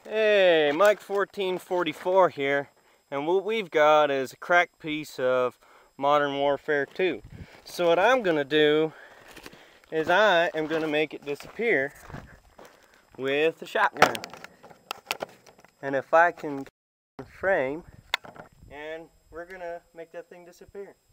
Hey, Mike 1444 here, and what we've got is a cracked piece of Modern Warfare 2. So what I'm going to do is I am going to make it disappear with a shotgun. And if I can frame, and we're going to make that thing disappear.